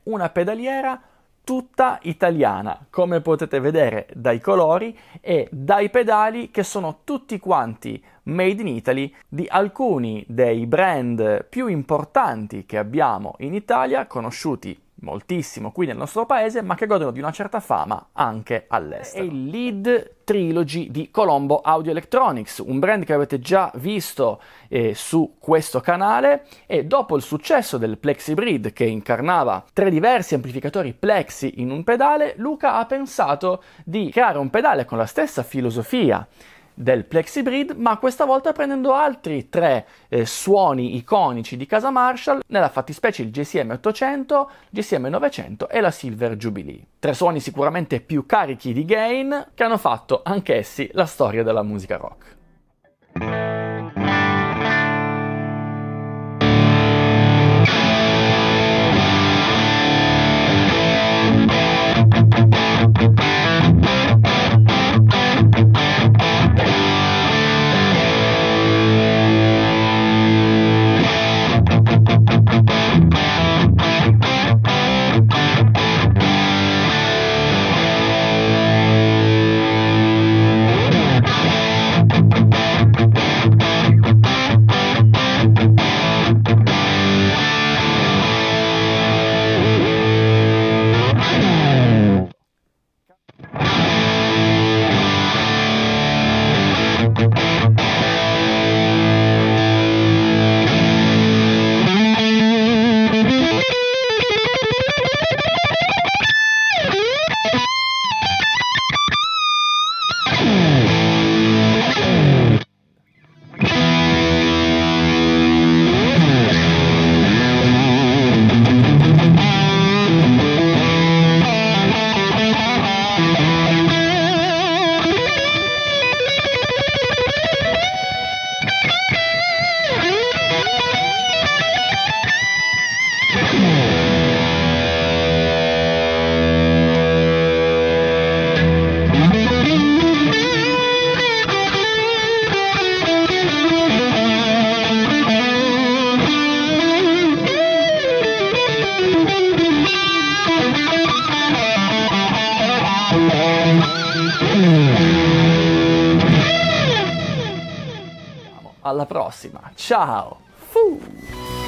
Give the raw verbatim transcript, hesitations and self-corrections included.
una pedaliera tutta italiana, come potete vedere dai colori e dai pedali che sono tutti quanti made in Italy di alcuni dei brand più importanti che abbiamo in Italia, conosciuti moltissimo qui nel nostro paese, ma che godono di una certa fama anche all'estero. È il Lead Trilogy di Colombo Audio Electronics, un brand che avete già visto eh, su questo canale, e dopo il successo del Plexibrid, che incarnava tre diversi amplificatori Plexi in un pedale, Luca ha pensato di creare un pedale con la stessa filosofia del Plexibrid, ma questa volta prendendo altri tre eh, suoni iconici di casa Marshall, nella fattispecie il J C M ottocento, J C M novecento e la Silver Jubilee. Tre suoni sicuramente più carichi di gain che hanno fatto anch'essi la storia della musica rock. Alla prossima, ciao! Fu!